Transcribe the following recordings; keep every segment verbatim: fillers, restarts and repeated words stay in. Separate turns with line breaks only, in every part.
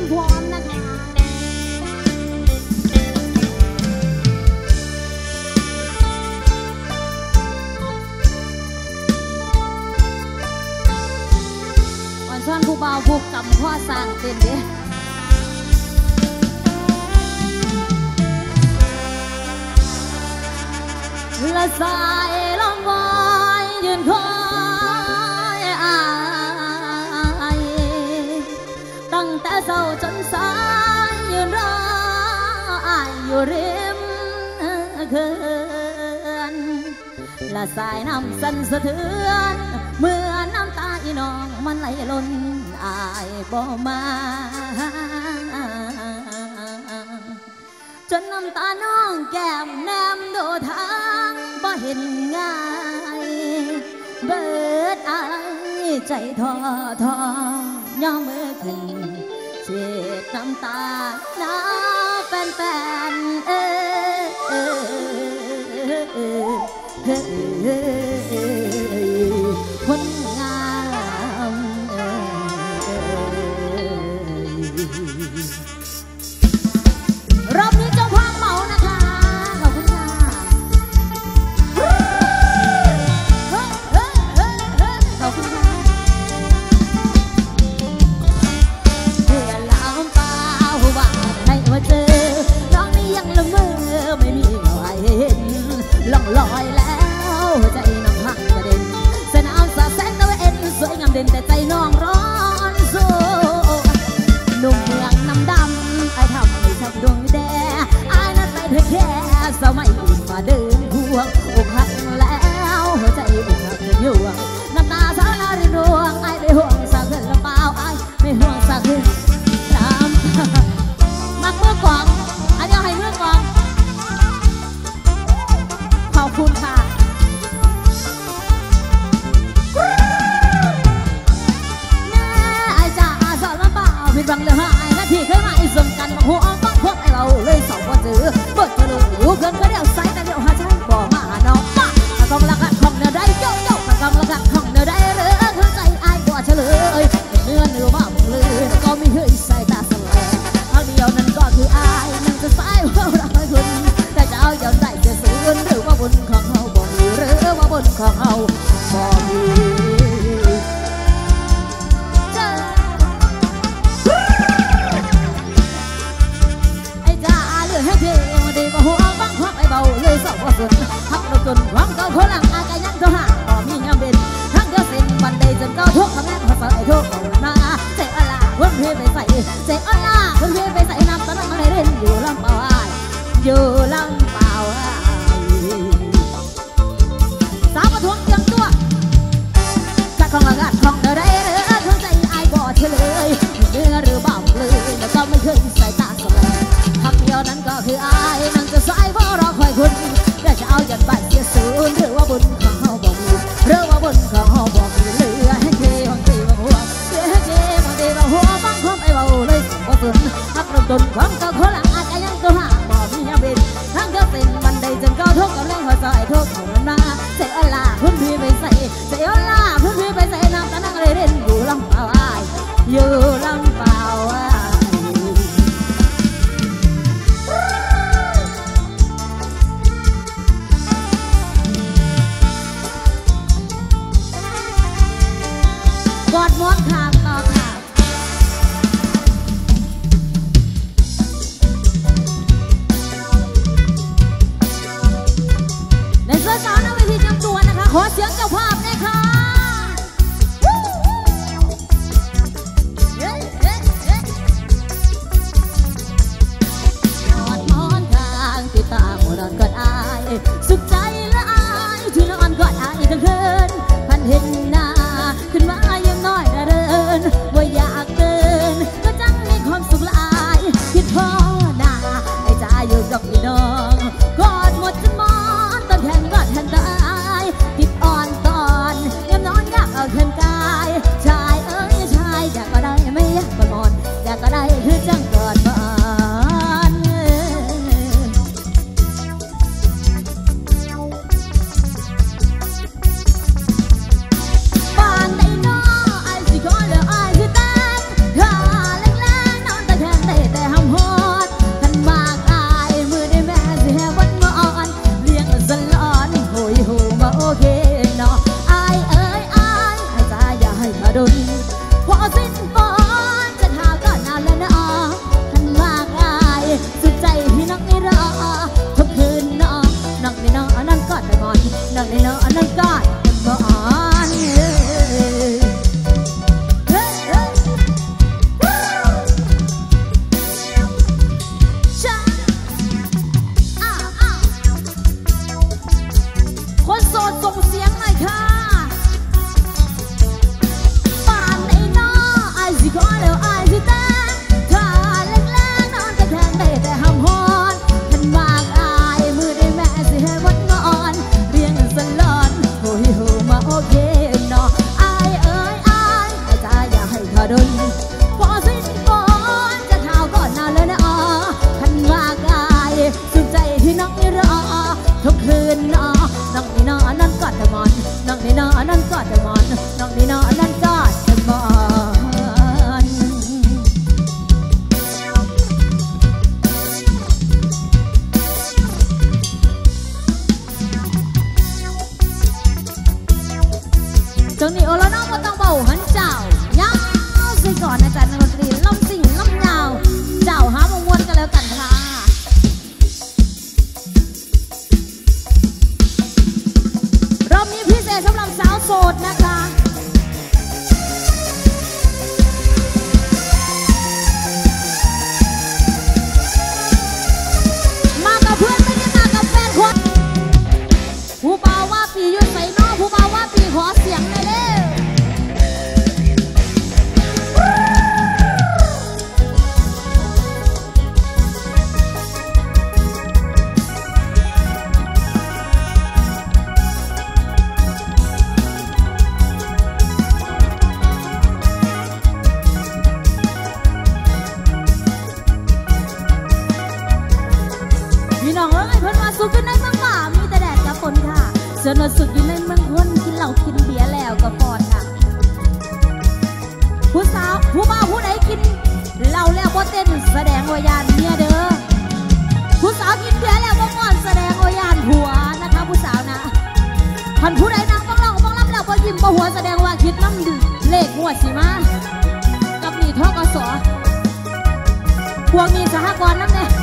มพรนะคะวันซ้อนผู้เบาผู้กำข้อสร้างเต็มเด้ละสายลมวายยืนคอยอายตั้งแต่เช้าจนสายยืนรออายอยู่ริมเขื่อนละสายน้ำสั่นสะเทือนเมื่อน้ำตาอีน้องมันไหลล้นอายบ่มาจนน้ำตาน้องแก้มแนมดูทางบ่เห็นง่ายเบิดอายใจท้อท้อย่อมือขึ้นเช็ดน้ำตาหน้าแฟนแฟนเออเออเออเออคนงามรอบนี้เจ้าพางเมานะคะขอบคุณค่ะขอบคุณค่ะเพื่อนลามเปล่าว่าให้มาเจอน้องนี่ยังละเมอไม่มีใครเห็นล่องลอยแล้วใจน้องหักกระเด็นสนามสาแสงตะเวนสวยงามเด่นแต่ใจน้องร้อนโซหนุ่มเมืองน้ำดำไอ้ทำให้ฉันดวงแดงไอ้นั้นไปเธอแค่สมัยมาเดินพวงอกหักแล้วหัวใจอกหักเธออยู่น้ำตาสาวนารินดวงไอ้ไม่ห่วงสาวเกินละเปล่าไอ้ไม่ห่วงสาวขึ้นน้ำมักเมื่อกองอันนี้ให้เมื่อกองขอบคุณค่ะไอ้จ่าสอนละเปล่าผิดบังเลยหายนาทีเคยมาไอ้สมกันมาหัวฟังพวกไอ้เราเลยสองคนเจอเบิดเธอเลยอยู่เกินก็เดี๋ยวใส่แต่เดี๋ยวหาใจบ่มาน้องป้าถ้าต้องละกันของเนื้อได้โยโย่ถ้าต้องละกันของเนื้อได้หรือเข้าใจไอ้บ่เฉลยเนื้อเนื้อบ้าเลยก็ไม่เคยใส่ตาสลายทางเดียวนั้นก็คือไอ้นั่นจะสายว่าเราคุณแต่จะเอาอย่างไรจะสูญหรือว่าบนของเราบ่มีหรือว่าบนของเราบ่มีให้เพลงดีกว่าหัวบังคับไอ้เบาเลยสอบว่าสุดทักเราจนความเก่าโคลังอากายังเท่าหาต่อมีเงาเด่นทั้งเดียวสิ้นวันใดจนเก่าทุกคำแม่ภาษาไอ้ทุกของนาเจ๊อลาคนเพียไปใส่เจ๊อลาคนเพียไปใส่น้ำตาลอะไรเล่นอยู่ลำเปล่าอยู่ลำเปล่าสาวประท้วงเตรียมตัวกัดของละกัดของเธอได้หรือเธอใจไอ้บ่เฉลยเนื้อหรือเบาเลยแล้วก็ไม่เคยใส่ตาสลายคำเดียวนั้นก็คืออายนั่นจะสายเพราะรอคอยคุณแต่จะเอาอย่างบัตรเสียศูนย์หรือว่าบุญของเขาบอกมีหรือว่าบุญของเขาบอกมีเหลือให้เกย์บางทีบางหัวเหลือให้เกย์บางทีบางหัวบางคนไอ้เบาเลยว่าสุนหักลำต้นความเก่าโคลังอาจจะยังตัวหาบอกมียังเป็นทั้งเธอเป็นวันใดจนก็ทุกข์กับแรงหัวใจทุกข์ของมันมาเสียอลาพื้นที่ไปใส่เสียอลาพื้นที่ไปใส่น้ำตานั่งเลยเล่นอยู่ลำเปล่าอายอยู่ลำเปล่ากอดม้วนขางต่อค่ะในเสื้อสาวนักวิธีจำตัวนะคะขอเสียงเจ้าภาพเลยค่ะกอดม้วนขางติดตามนอนกอดอายสุขใจและอายที่นอนกอดอายทั้งคืนพันเห็นหน้าขึ้นมายังน้อยเดินว่าอยากเดินก็จังมีความสุขหลายคิดพ่อหน้าไอ้จ่าอยู่กับพี่น้องกอดหมดจนมอนต้นแขนกอดแทนตายติดอ่อนตอนนังในเนาะนั่นก็เป็นบ่อ่อนคนโสดส่งเสียงหน่อยค่ะป่านในเนาะไอ้สิขอแล้วไอ้สิแต่ถ้าเล็กๆนอนก็แทนได้แต่ห้ามหอนขันมากอายมือได้แม่สิให้วัดงอนเรียงสลอนโอ้ยโหมาโอเคเนาะไอ้เอ้ยไอ้ไอ้จ้าอย่าให้ขาดนพอสิ้นก่อนจะเท้าก่อนนานเลยนะอ๋อขันมากอายสุดใจที่น้องนี่รอทุกคืนเนาะน้องนี่เนาะนั่นกอดแต่มอนน้องนี่เนาะนั่นกอดแต่มอนน้องนี่เนาะนั่นกอดแต่มอนจังนี่โอละน้องก็ต้องเบาหันเจ้ายาวสิก่อนนะจ๊ะนักดนตรีล้ำสิ่งล้ำยาวเจ้าหามวนกันแล้วกันค่ะรอบนี้พิเศษสำหรับสาวโสดนะคะมากับเพื่อนไม่ได้มากับแฟนคนผู้บ่าวว่าปียืนใส่น้องผู้บ่าวว่าปีขอเสียงเลยเร็วพี่น้องเอ้ยเพิ่นว่าสุขอยู่ในเมืองป่ามีแต่แดดกับฝนค่ะส่วนสุขอยู่ในเมืองคนกินเหล้ากินเบียร์แล้วก็ปอดค่ะผู้สาวผู้บ่าวผู้ใดกินเหล้าแล้วบ่เต้นแสดงว่ายานเมียเด้อผู้สาวกินเบียร์แล้วบ่ม่วนแสดงว่ายานผัวนะคะผู้สาวนะคันผู้ใดนั่งต้องร้องต้องรำแล้วบ่ยิ้มบ่หัวแสดงว่าคิดน้ำเลขงวดสิมากับนี่ทกสพวกนี้สหกรณ์น้ำเนี่ย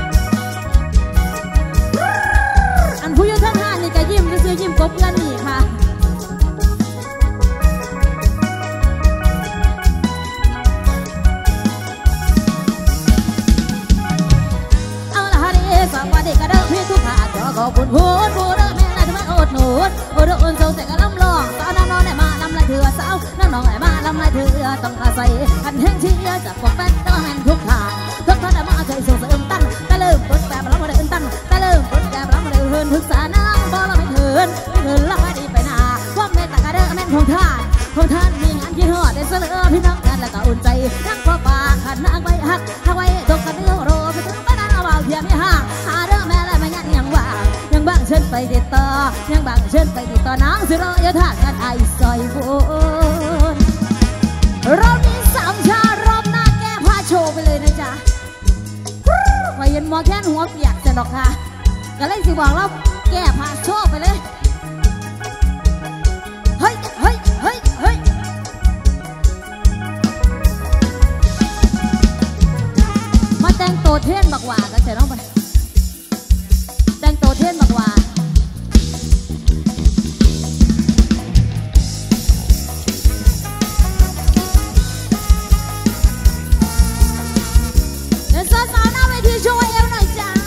อันผู้ยืนข้างหน้านี่ก็ยิ้มซื้อยิ้มกบเพื่อนนี่ค่ะเอาละฮะนี่สวัสดีกันเด้อพี่ทุกท่านขอขอบคุณพูดพูดเด้อแม่นายที่มาอดหนุนอดอุ่นเศร้าแต่ก็ลำลองสาวน้องน้องได้มาลำลายเถื่อสาวน้องน้องได้มาลำลายเถื่อต้องอาศัยคันแห่งเชียร์จากพวกแฟนต้องแห่งทุกทางทุกท่านได้มาใจส่งเสริมตั้งแต่เริ่มต้นแต่เราไม่ได้ตั้งแต่เริ่มต้นแต่เราไม่ได้เฮินทึกษาน้ำบ่เราไม่เฮินไม่เฮินเราไม่ดีไปนาความเมตตากระเด้อแม่นของท่านของท่านมีงานคิดฮอดได้เสนอพี่น้องกันแล้วก็อุ่นใจนั่งพอปากขันนั่งไว้หักหักไว้ตกกันเรื่องโรไปถึงบ้านเราเอาเพียงไม่ห่างหาเด้อแม่และไม่ยันยังว่างยังบางเชิญไปติดต่อยังบางเชิญไปติดต่อน้องสิรอยท่ากันไอซอยบุญรอบนี้สามชารอบหน้าแก้ผ้าโชว์ไปเลยนะจ๊ะพอเย็นมอแค่หัวเปียกจะหรอกค่ะก็เลยสิบอกเราแก้ผ้าโชว์ไปเลยเฮ้ยเฮ้ยเฮ้ยเฮ้ยมาแต่งโตเท่นบักหว่ากันเสร็จแล้วไปแต่งโตเท่นบักหว่าเดี๋ยวสาวๆหน้าเวทีโชว์เอวหน่อยจ้า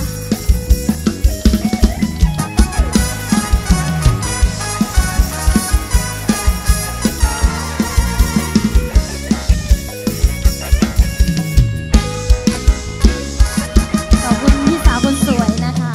ขอบคุณพี่สาวคนสวยนะคะ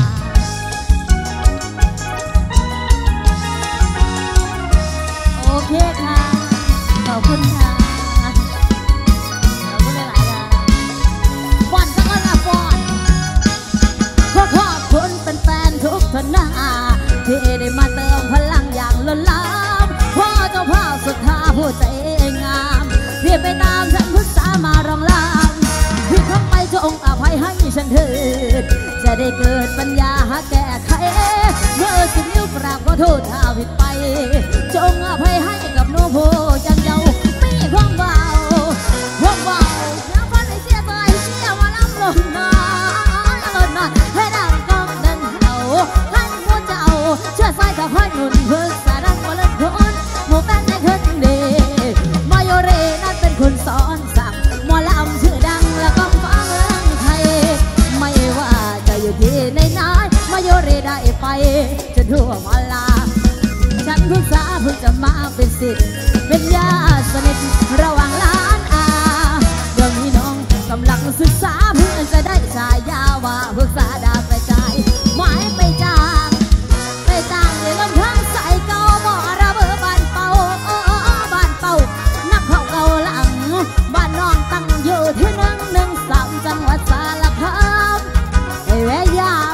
โอเคค่ะขอบคุณค่ะขอบคุณหลายๆค่ะฟอนสักคนละฟอนขอขอบคุณเป็นแฟนทุกท่านนะที่ได้มาเติมพลังอย่างล้นหลามพ่อเจ้าภาพสุดท้าผู้ใจงามที่ไปตามฉันพุทธามารองลามที่ทำไมจงอภัยให้ฉันเถิดจะได้เกิดปัญญาหาแก้ไขเมื่อสินิ้วกราบขอโทษถ้าผิดไปจงอภัยให้กับโนโพจังเจ้าไม่ความเบาความเบาแล้วฟันให้เสียใจเสียว่าลำลงน้อยลำลงน้อยให้ดังกองดังเห่าให้หัวเจ้าเชื่อสายจะคอยหนุนเพื่อสารันคนละคนหมู่แฟนในคืนเดมาโยเรนั้นเป็นคนสอนสั่งหมอลำชื่อดังและก็ฟังเมืองไทยไม่ว่าจะอยู่ที่ไหนไหนมาโยเรได้ไปจะทั่วมาลาฉันเพิ่งสาเพิ่งจะมาเป็นศิษย์เป็นญาติสนิทระหว่างล้านอาเดี๋ยวนี้น้องกำลังศึกษาเพื่อจะได้ฉายาว่าเพิ่งสาดาไปใจหมายไปจ้างไปจ้างเลยลำพังใส่เก่าบ่อระเบิดบ้านเป่าบ้านเป่านักเขาเก่าหลังบ้านน้องตั้งอยู่ที่หนึ่งหนึ่งสามจังหวัดสารคามไอ้แววยาม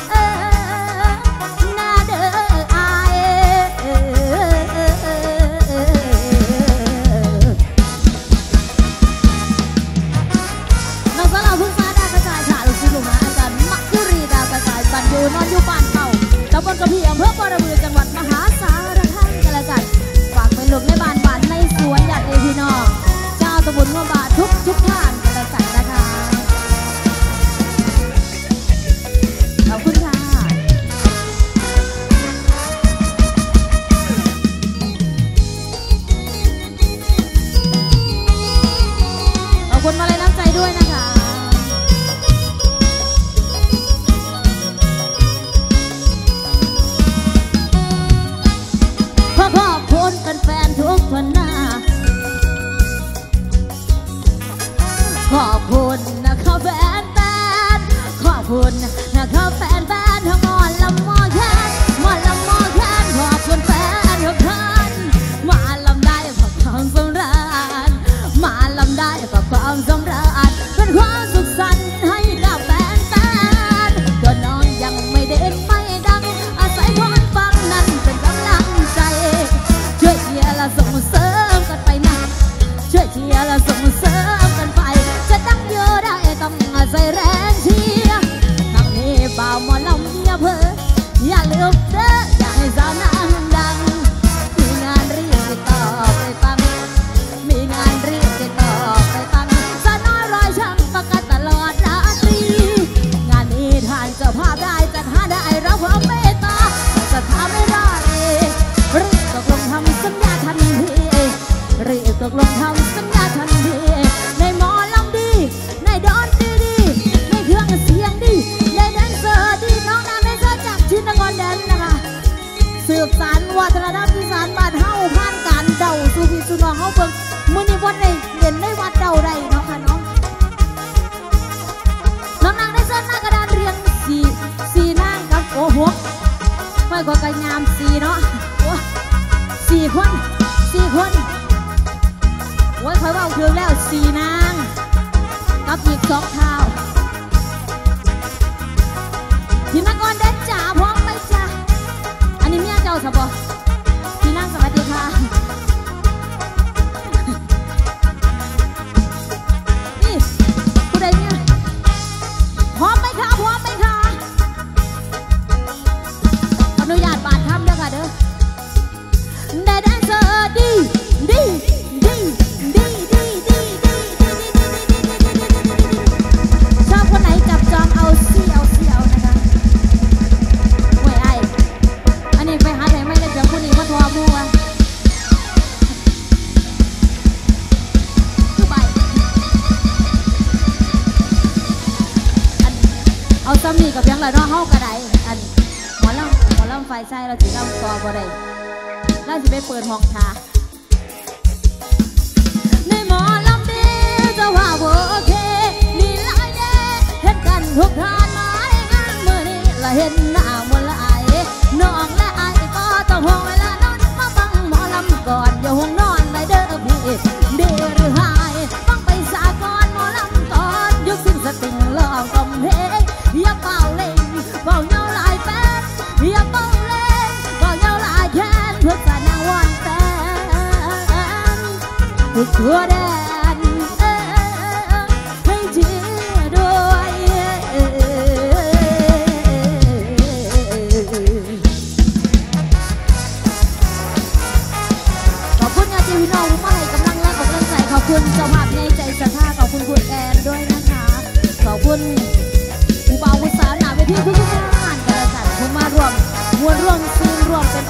นอนอยู่บ้านเก่าตำบลกระเพียงอำเภอปรบือจังหวัดมหาสารคามกันละกันฝากไปหลบในบ้านบ้านในสวนญาติพี่น้องเจ้าตำบลเมืองบาทุกทุกท่านกันละกันนะคะขอบคุณค่ะขอบคุณมาเลยน้ำใจด้วยนะคะแฟนทุกคนหน้าขอบคุณนะคะแฟนแฟนขอบคุณนะคะแฟนแฟนทั้งหมอลำหมอแค้นหมอลำหมอแค้นขอบคุณแฟนทุกท่านมาลำได้เพราะความสำราญมาลำได้เพราะความสำราญเป็นความสุขสันต์ให้กับแฟนแฟนตัวน้องยังไม่เด่นไม่ดังอาศัยคนฟังนั้นเป็นกำลังใจช่วยเชียร์และส่งเสริมกันไปนะช่วยเชียร์และส่งเสริมกันไปจะตั้งเยอะได้ต้องอาศัยแรงเชียร์ทางนี้บ่าวหมอลำอย่าเพ้ออย่าลืมเด้ออย่าให้สาวนางดังมีงานรีบติดต่อไปฟังมีงานรีบติดต่อไปฟังสาวน้อยรอยช่างประกาศตลอดราตรีงานนี้ทานเจ้าภาพได้จัดหาได้รับความเมตตาจะทำไม่ได้รีบตกลงทำสัญญาทันทีรีบตกลงทำสัญญาทันทีในหมอลำดีในดอนตรีดีในเครื่องเสียงดีในแดนเซอร์ดีน้องนำให้เธอจากชินกรแดนนะคะสืบสานวัฒนธรรมอีสานบ้านเฮาผ่านการเดาสู่พี่สู่น้องเฮาเบิ่งมื้อนี้วันนี้เด่นในวัดเดาได้เนาะค่ะน้องน้องนางได้เสื้อหน้ากระดานเรียงสี่สี่นางกับโอ้โหค่อยก็กระยามสี่เนาะสี่คนสี่คนโอ้ยคอยว่าถึงแล้วสี่นางกับอีกสองเท้าพี่นักกรเด็ดจ่าพร้อมไปจ้าอันนี้เมียเจ้าสบพี่นางสวัสดีค่ะนี่ผู้ใดเนี่ยพร้อมไหมคะพร้อมไหมคะอนุญาตบาดคำเด้อค่ะเด้อแดนเซอร์ดีดีดีดีดีดีชอบคนไหนจับจองเอาเสี่ยวเสี่ยวนะคะไว้ไออันนี้ไปหาไหนไม่ได้เดี๋ยวคนนี้มาทัวร์มัวคือใบอันเอาซ้ำนี่กับยังไรน้องเฮากระไดอันหมอลำหมอลำไฟใส่เราถือลำต่อบ่ได้เราจะไปเปิดห้องชาในหมอลำดีจะว่าโอเคมีหลายเด้เห็นกันทุกทานไม้งานมือนี้ละเห็นหน้ามนละไอน้องและไอก็ต้องห่วงเวลานอนมาฟังหมอลำก่อนอย่าห่วงนอนไปเด้อพี่เดือหรือหายฟังไปสาก่อนหมอลำตอนยุคสิ้นสติงลองกำเพงอย่าเป่าเล่งเป่าเงาลายแป๊บอย่าเป่าเล่งเป่าเงาลายแค้นเพื่อการนางวันแฟนทุกตัวแดนให้เชียร์ด้วยขอบคุณญาติพี่น้องผู้มาให้กำลังและกำลังใจขอบคุณเจ้าภาพในใจศรัทธาขอบคุณคุณแอนด้วยนะคะขอบคุณผู้บ่าวผู้สาวหน้าเวทีทุกท่านกันละกันผู้มาร่วมมวลร่วมซีนร่วมเป็น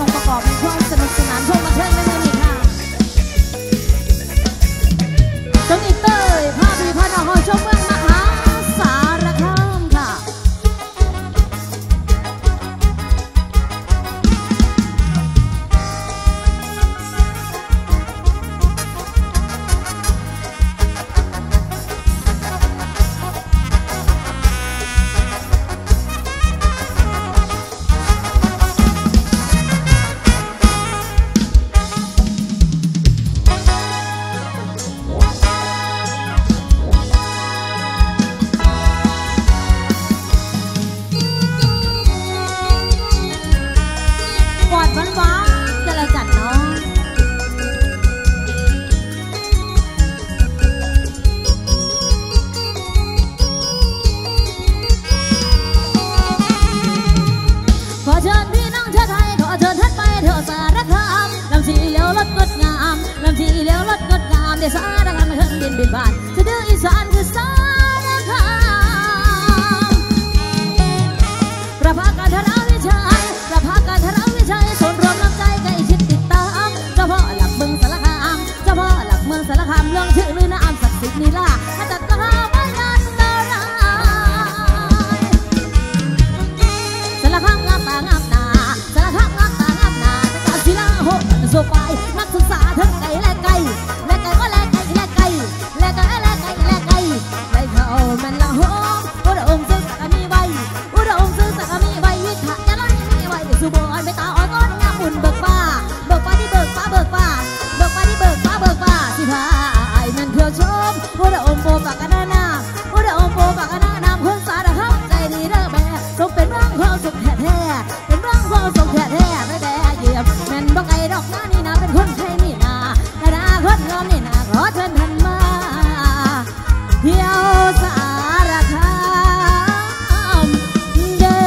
เที่ยวสารคามลำชีเลี้ยวรถงดงามลำชีเลี้ยวรถงดงามเดี๋ยวสารคามเครื่องบินบินผ่านจะดื้ออีสานคือสารคามประภาการธนวิชัยประภาการธนวิชัยส่วนรวมน้ำใจใกล้ชิดติดตามเจ้าพ่อหลักเมืองสารคามเจ้าพ่อหลักเมืองสารคามเรื่องชื่อลือน้ำศักดิ์สิทธิ์นีล่าขจัดกระหาไม่ยันดารายสารคามงามตางามตาสารคามงามตางามนาตะกาศิลาโหดโซไปนักศึกษาทั้งไกลและไกลและไกลก็และไกลและไกลและไกลและไกลและไกลและเขาแม่นละหงอุดมซึ่งสักมีใบอุดมซึ่งสักมีใบวิถะจะไล่มีใบสุบอนไปตาอ่อนก้อนงามอุ่นเบิกฟ้าเบิกฟ้าที่เบิกฟ้าเบิกฟ้าเบิกฟ้าที่เบิกฟ้าเบิกฟ้าสิพาไอ้นั่นเที่ยวชมอุดมโปปากกันนาอุดมโปปากกันนามเพื่อนสารคามใจดีเด้อแม่สมเป็นเมืองความสุขแท้แท้เป็นเมืองความสุขแท้แท้ไม่แด่เยี่ยมแม่นบอกไอ้ดอกน้านี่นาเป็นคนไทยนี่นาแต่นาคนงามนี่นาขอเชิญท่านมาเที่ยวสารคามเด้อ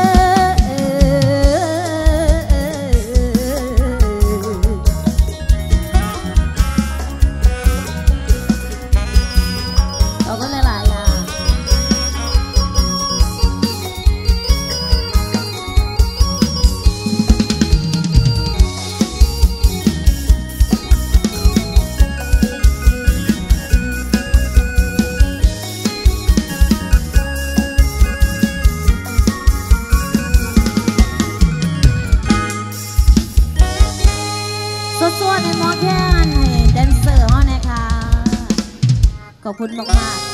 ขอบคุณหลายๆค่ะส่วนในหมอแคนให้แดนเซอร์เขานะคะขอบคุณมากๆ